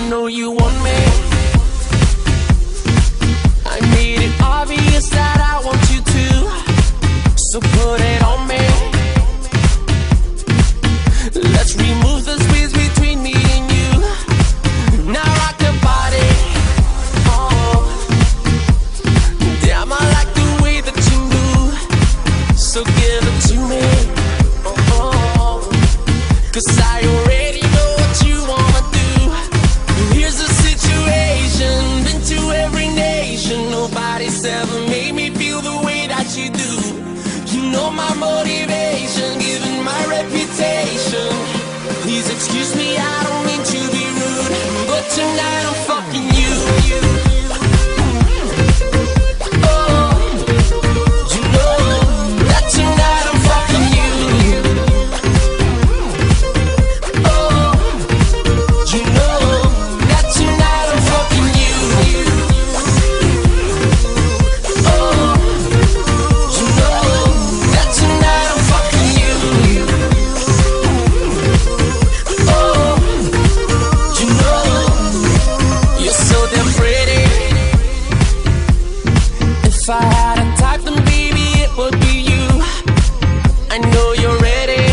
know you want me. I made it obvious that I want you to, so put it on me. Let's remove the space between me and you. Now rock the body. Oh, damn, I like the way that you move, so give it to me. Oh, 'cause I already know what you wanna do. Here's the situation, been to every nation. Nobody's ever made me feel the way that you do. You know my motivation, given my reputation. Please excuse me, I don't mean to be rude, but tonight I'm fucking you. Oh, you know that tonight I'm fucking you. Oh, you know that tonight I'm fucking you. Oh, you know that tonight I'm fucking you. Oh, you know you're so damn pretty. If I had a type, then baby it would be you. I know you're ready.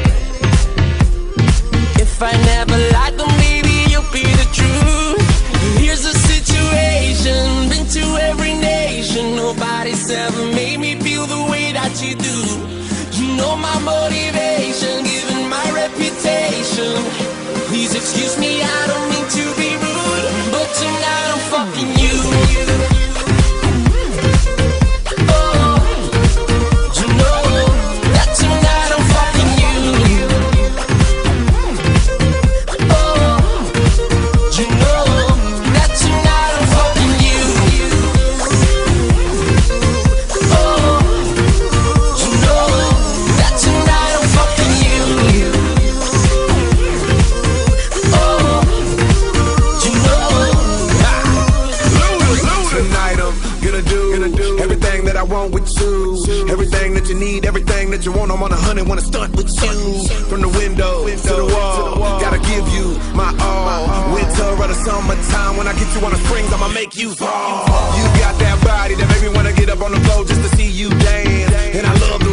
If I never lied, then maybe you'll be the truth. Here's the situation, been to every nation. Nobody's ever made me feel the way that you do. You know my motivation, given my reputation. Please excuse me, I don't mean to be rude, but tonight I'm fucking you. Oh, you know that tonight I'm fucking you. Oh, you know that tonight I'm fucking you. Oh, you know that tonight I'm fucking you. Oh, you know. Tonight I'm gonna do everything that I want with you. Everything that you need, everything that you want. I'm on 100, wanna stunt with you. From the window to the wall, gotta give you my all. Winter or the summertime, when I get you on the springs, I'ma make you fall. You got that body that make me wanna get up on the floor just to see you dance. And I love